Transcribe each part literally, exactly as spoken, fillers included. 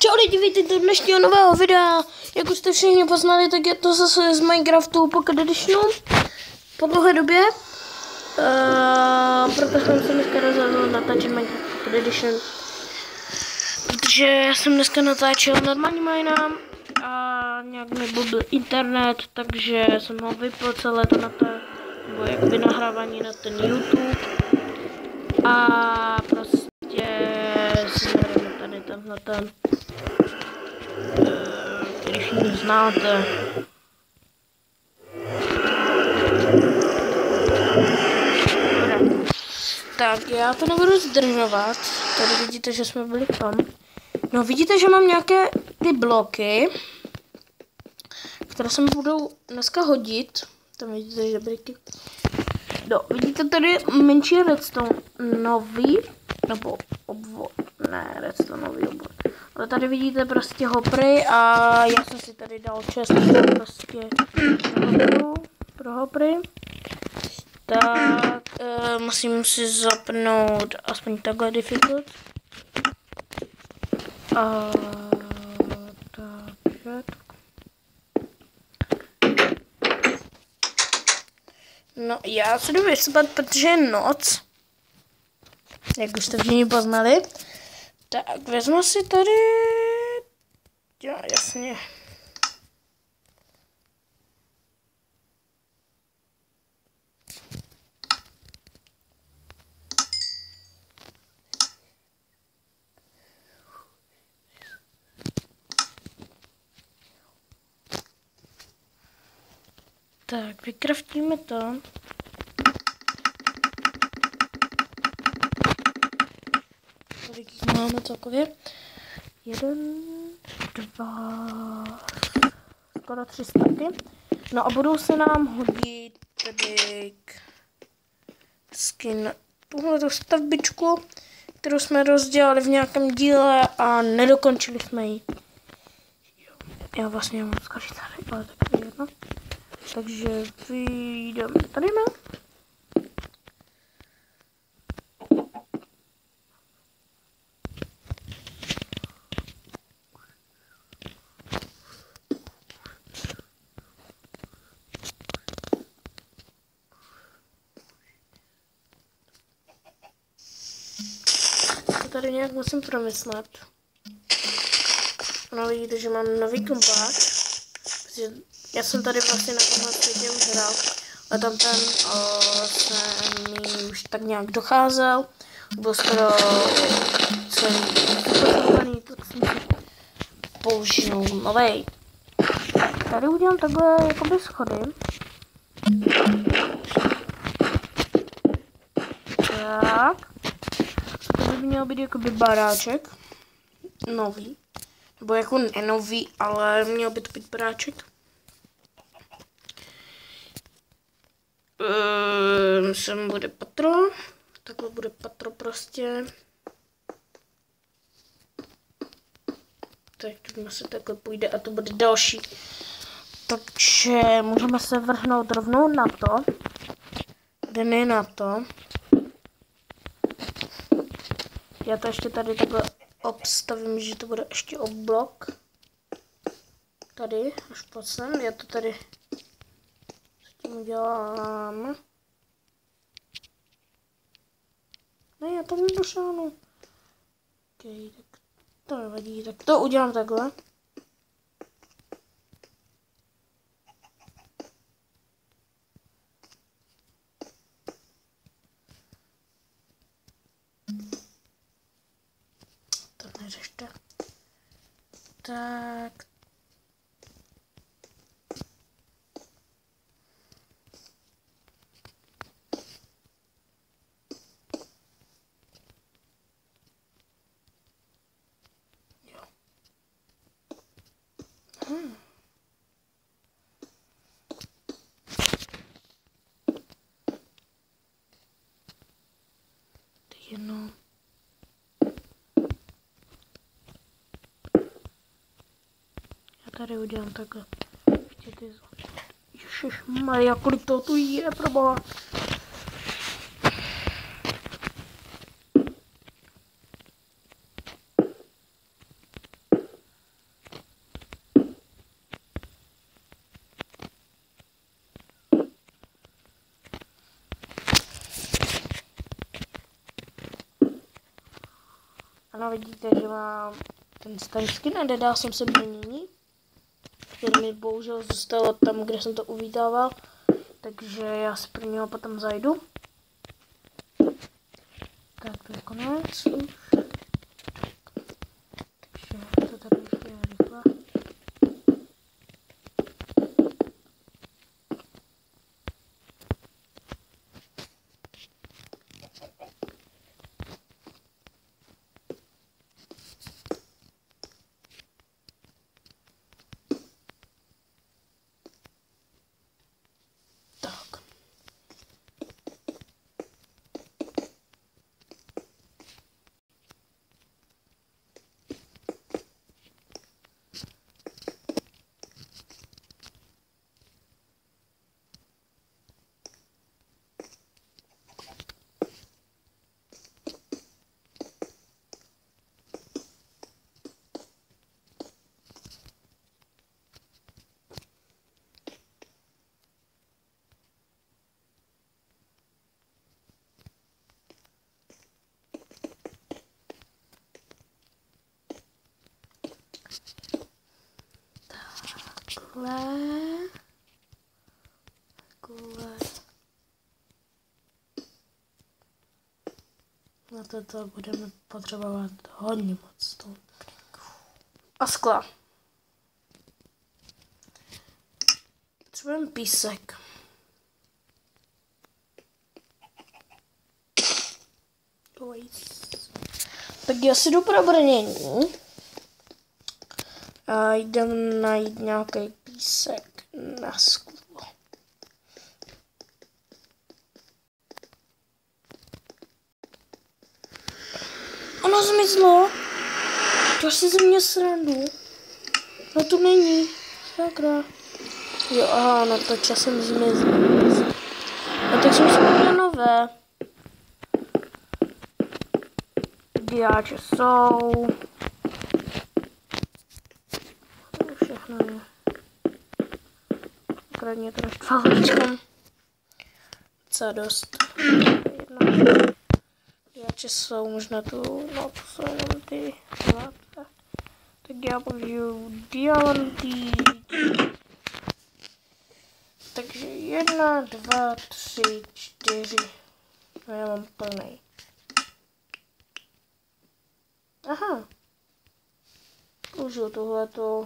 Čau lidi, vítejte do dnešního nového videa. Jak už jste všichni poznali, tak je to zase z Minecraftu Pocket Editionu. Po dlouhé době. Uh, proto jsem se dneska rozhodl natáčet Minecraft Pocket Edition. Protože já jsem dneska natáčel normální Minecraft a nějak mi blbil internet, takže jsem ho vypl celé to na to, nebo jakoby nahrávání na ten YouTube. A prostě si hrajeme tady tenhle ten, který všichni znáte. Tak já to nebudu zdržovat. Tady vidíte, že jsme byli tam. No vidíte, že mám nějaké ty bloky, které se mi budou dneska hodit. Tam vidíte žebříky. No, vidíte tady menší redstone nový, nebo obvod, ne, redstone nový obvod. Ale tady vidíte prostě hopry a já jsem si tady dal čest prostě hopru, pro hopry. Tak e, musím si zapnout aspoň takhle difficult. A tak, no, já se jdu vyspat, protože je noc. Jak už jste všichni poznali. Tak, vezmu si tady... Jo, jasně. Tak, vykraftíme to. Kolik máme celkově? Jeden, dva, skoro tři staky. No a budou se nám hodit tady skin tuhletu stavbičku, kterou jsme rozdělali v nějakém díle a nedokončili jsme ji. Já vlastně mám skočit tady, ale tak je jedno. Takže vyjdeme tady, ne? To tady nějak musím promyslet. No vidíte, že mám nový kompás. Já jsem tady vlastně na tomhle světě už hrál, ale tam ten o, se mi už tak nějak docházel. Byl skoro celý vypotřebovaný, tak jsem si použil novej. Tady udělám takhle jakoby schody. Tak. To by měl být jakoby baráček. Nový. Nebo jako nenový, ale měl by to být baráček. Uh, sem bude patro, takhle bude patro prostě. Tak to se takhle půjde a to bude další. Takže můžeme se vrhnout rovnou na to. Kde ne na to. Já to ještě tady takhle obstavím, že to bude ještě o blok. Tady, až po sem, já to tady udělám. Ne, já tam nedošáhnu. Ok, tak to nevadí, tak to udělám takhle. To neřešte. Tak. Hmm. Jedno. Já tady udělám takhle. Ještě ty Ježišmarja, kolik toho tu je, proboha. Ano, vidíte, že mám ten starý skin a nedal jsem se brnění, který mi bohužel zůstalo tam, kde jsem to uvítával, takže já si pro něho potom zajdu. Tak to je konec už. Takže to tady už je rychle. Takhle. Takhle. Na toto budeme potřebovat hodně moc toho. A skla. Potřebujeme písek. Tak já si jdu pro brnění. A jdem najít nějaký písek na sklo. Ono zmizlo. To si ze mě srandu. No tu není. Sakra. Jo, aha, no to časem zmizlo. No tak jsem si koupil nové. Diáče jsou. Všechno je. Kradně to naštval veličkem. Co dost. Jedna. Diáče jsou možná tu, no to jsou jenom ty zlaté. Tak já použiju diamanty. Takže jedna, dva, tři, čtyři. No já mám plnej. Aha. Použiju tohleto.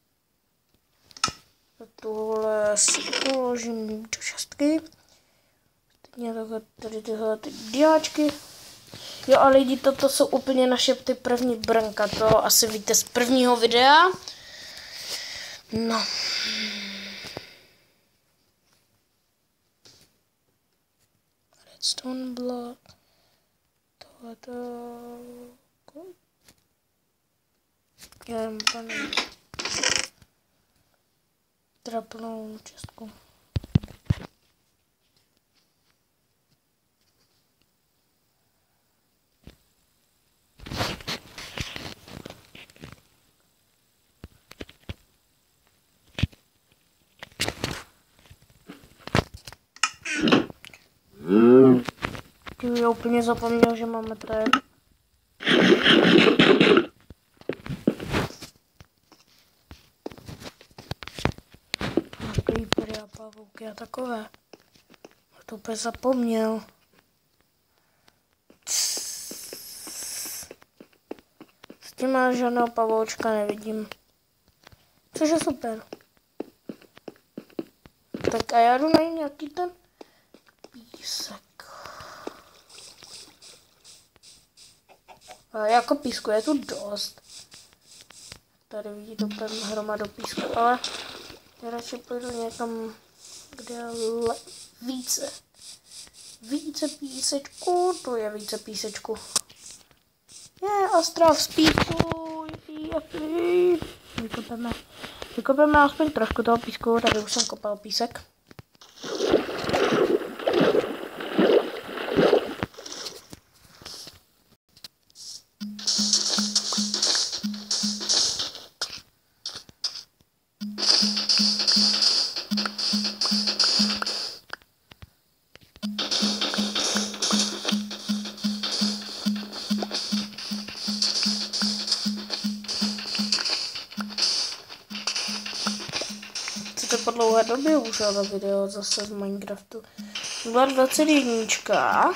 Tohle si položím do šestky. Stejně takhle tady tyhle ty diáčky. Jo a lidi, toto jsou úplně naše ty první brnka. To asi víte z prvního videa. No. Redstone block. Tohleto. Já mám plnou. Teda plnou čestku. Ty já úplně zapomněl, že máme ten. Creepery a pavouky a takové. To úplně zapomněl. S tím žádného pavoučka nevidím. Což je super. Tak a já jdu najít nějaký ten písek. A jako písku je tu dost. Tady vidíte úplně hromadu písku, ale já radši půjdu někam, kde je více. Více písečku, tu je více písečku. Je ostrov z písku, vykopeme. Vykopeme aspoň trošku toho písku, tady už jsem kopal písek. to po dlouhé době už ale video zase z Minecraftu. Byla dvacet jedna.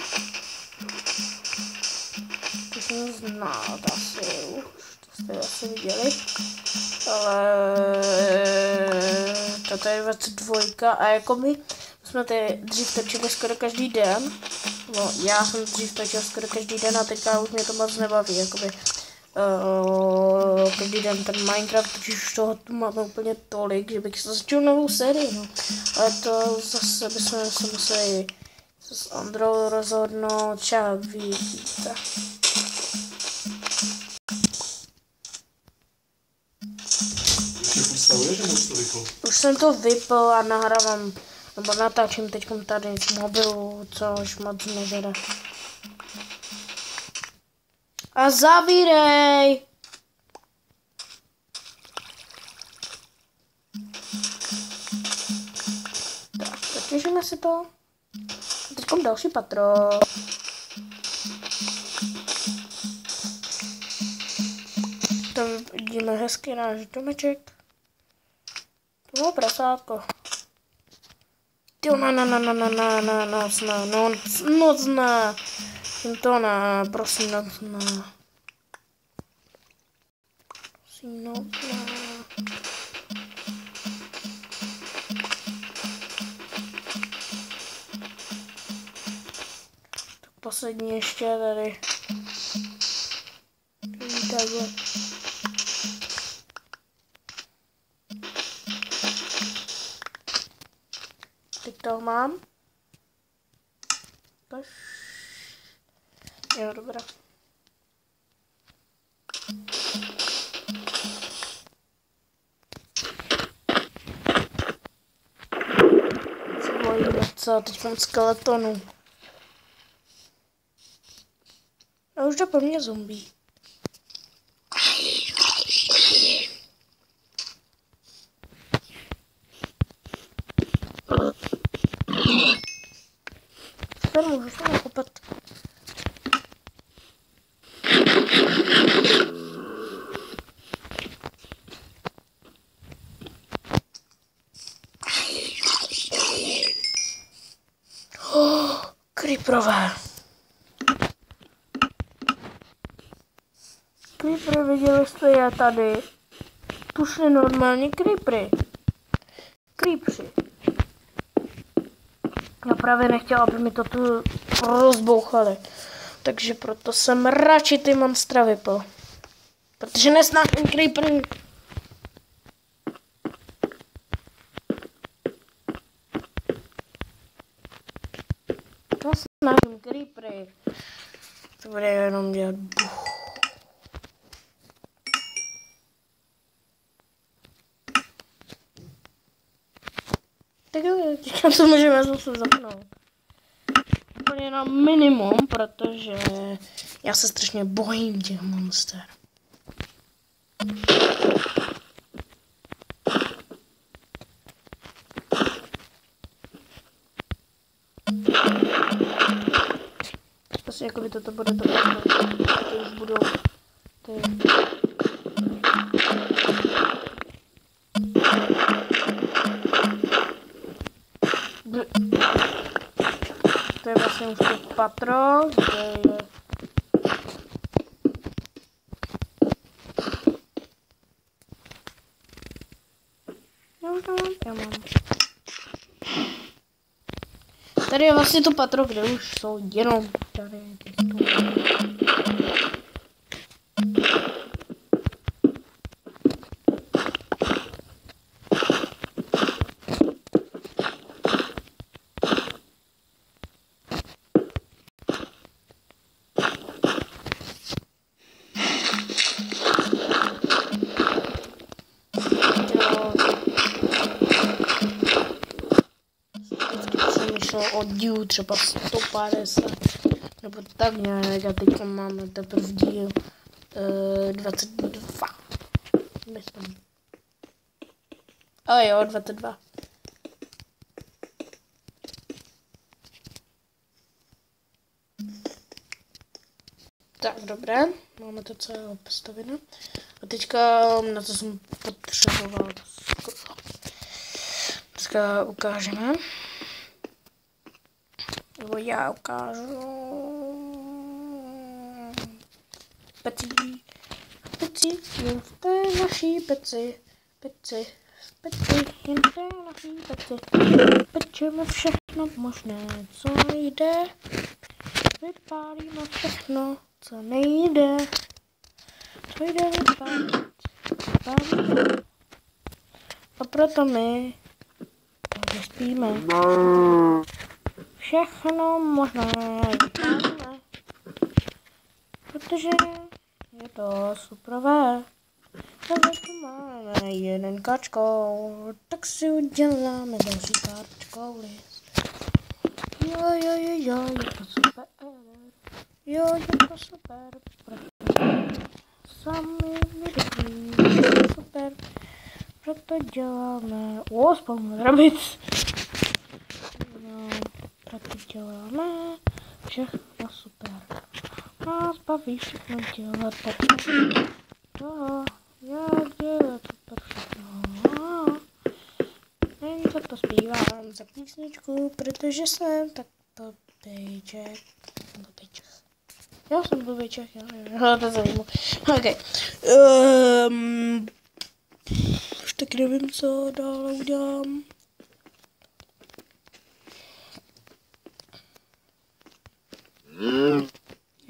To jsem znal asi už, to jste asi viděli. Ale toto je dvacet dva a jako my jsme tady dřív točili skoro každý den. No, já jsem dřív točil skoro každý den a teďka už mě to moc nebaví, jakoby. Uh, každý den ten Minecraft, totiž už toho tu máme úplně tolik, že bych se začal novou sérii, no. Ale to zase bychom se museli s Ondrou rozhodnout, jak vidíte. Už jsem to vypl a nahrávám, nebo natáčím teď tady z mobilu, což moc nežere. A zavírej! Tak, zatěžíme si to. Teď další patro. Tam vidíme hezký náš domeček. To bylo prasátko. Ty na na na na na na na noc na noc noc na to na prosím noc na prosím noc na tak poslední ještě tady takhle. Teď to mám. Tož. Jo, dobré. Bojím co, teď mám skeletonu. A už jde po mně zombie. Super, můžu se nakopat. Oh, creeperové. Creepery, viděli jste je tady. Tu šli normálně creepery. Creepery. Já právě nechtěla, aby mi to tu rozbouchali. Takže proto jsem radši ty monstra vypl. Protože nesnáším creepery. Nesnáším creepery. To bude jenom dělat buch. Tak jo, teďka to můžeme zase zapnout. Úplně na minimum, protože já se strašně bojím těch monster. Asi jako by toto bude to to už budou ty. To je vlastně už to patro, kde je... Já už to mám, já mám. Tady je vlastně to patro, kde už jsou jenom tady. O dílu třeba sto padesát nebo tak nějak a teď máme teprve díl uh, dvacet dva. Myslím. Ale jo, dvacet dva. Tak, dobré, máme to celé postaveno. A teďka na to jsem potřeboval skoro. Dneska ukážeme. Nebo já ukážu. Peci. Peci. Jen v té naší peci. Peci. Peci. Jen v té naší peci. Pečeme všechno možné, co jde. Vypálíme všechno, co nejde. Co jde vypálit. Vypálíme. A proto my tady spíme. Všechno možné vypálíme. Protože je to superové. Tady tu máme jeden kačkou, tak si uděláme další kačkou list. Jo, jo, jo, jo, je to super. Jo, je to super. Sami vydrží, je to super. Proto děláme... O, spolu rabic. No, proto děláme všechno super. Nás baví všechno dělat, tak toho, jak dělat super všechno. Nevím, co to zpívám za písničku, protože jsem takto bejček. Jsem to bejček. Já jsem byl bejček, já nevím, ale to zajímá. Ok. Um, už tak nevím, co dále udělám. Mm.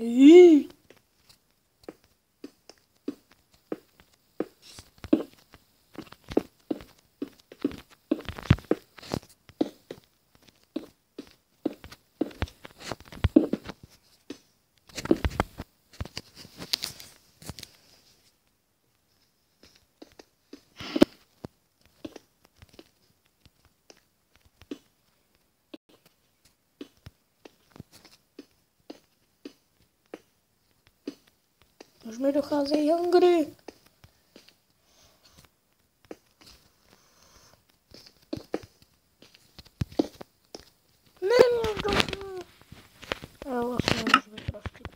Už mi docházejí hungry. Nevím, jak to... Já vlastně můžu vyprastit.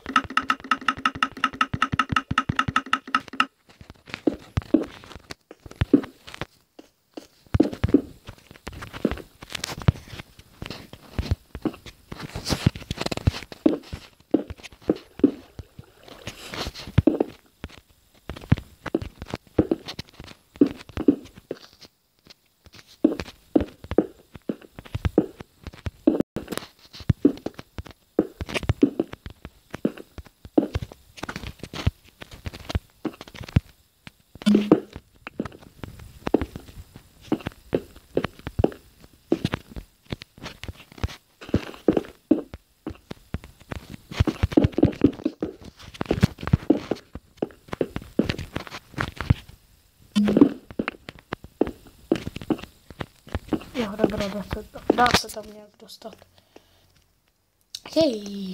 Jo, dobré, dá se, to, dá se tam nějak dostat. Hej.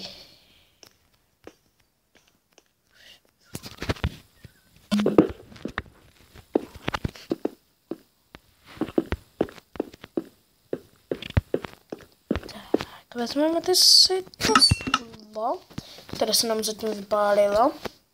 Tak, vezmeme ty si to slovo, které se nám zatím vypálilo.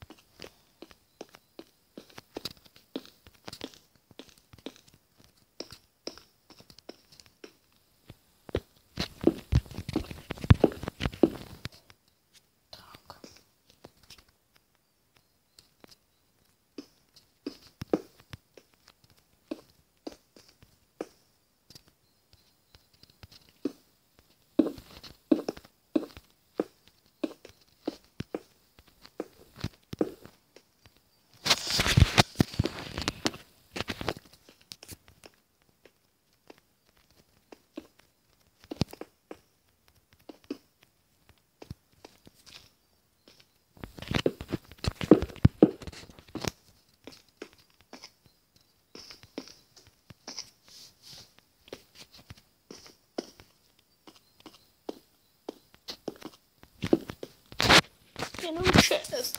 Jenom šest.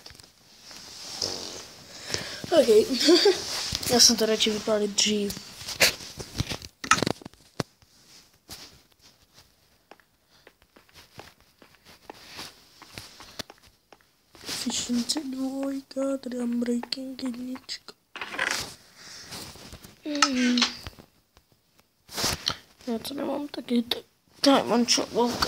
Ok. Já jsem to radši vypálit dřív. Efficiency dvojka, tady mám breaking jednička. Mm. Já to nemám taky, tady mám člověka.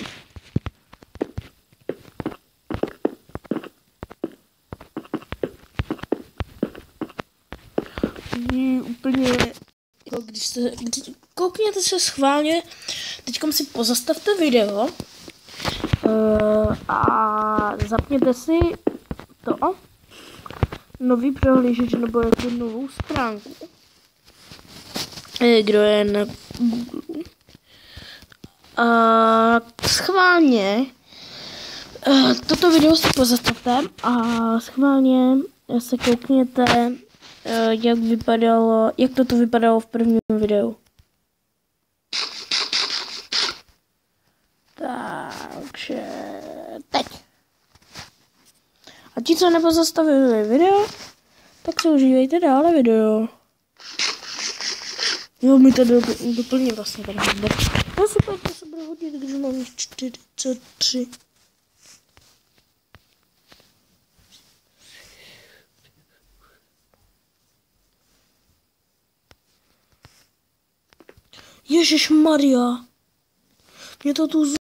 Úplně, jako když se, když, koukněte se schválně, teďkom si pozastavte video uh, a zapněte si to, nový prohlížeč nebo jako novou stránku, kdo je na Google. A schválně uh, toto video si pozastavte a schválně se koukněte, uh, jak vypadalo, jak toto vypadalo v prvním videu. Takže teď. A ti, co nepozastavili video, tak se užívejte dále video. Jo, mi to doplní vlastně ten hudbek. No super, to se bude hodit, když mám čtyřicet tři. Ježišmarja. Mě to tu